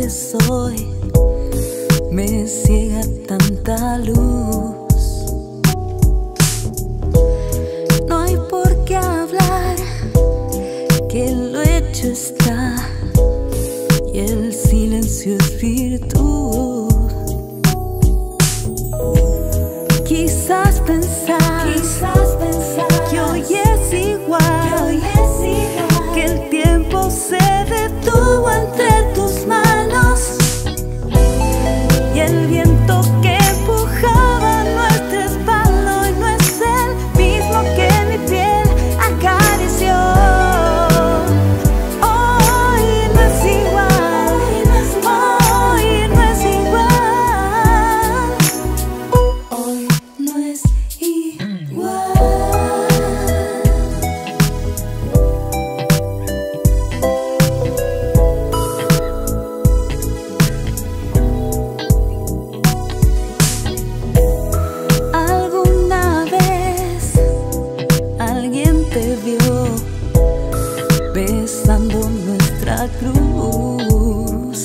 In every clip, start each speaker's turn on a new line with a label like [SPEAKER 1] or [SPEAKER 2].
[SPEAKER 1] que soy, me ciega tanta luz. No hay por qué hablar, que lo hecho está, y el silencio es virtud. Quizás pensar que hoy es igual, que el tiempo se detuvo entre tus manos, y el viento que empujaba nuestro espalda hoy no es el mismo que mi piel acarició. Hoy no es igual, hoy no es igual, hoy no es igual. Te vio besando nuestra cruz.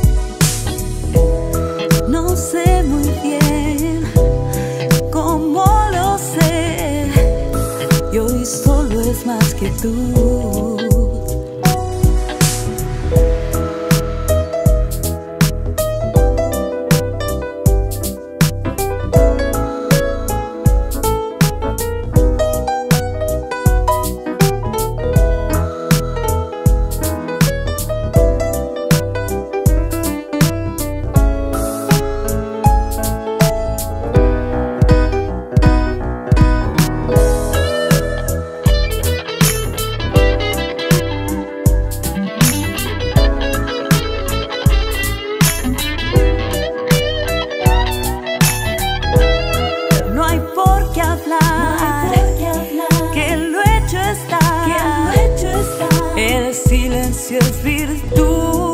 [SPEAKER 1] No sé muy bien cómo lo sé, y hoy solo es más que tú. Que lo hecho está, el silencio es virtud.